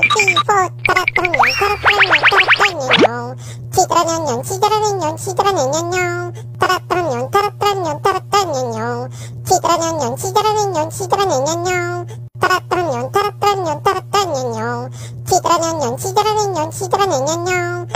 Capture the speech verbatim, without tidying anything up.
three, four, 따라따라냥, 따라따라냥, 따라따라냥, 치드라냥냥, 치드라냥냥, 치드라냥냥, 따라따라냥, 따라따라냥, 따라따라냥, 치드라냥냥, 치드라냥냥, 치드라냥냥, 따라따라냥, 따라따라냥, 따라따라냥, 치드라냥냥, 치드라냥냥, 치드라냥냥,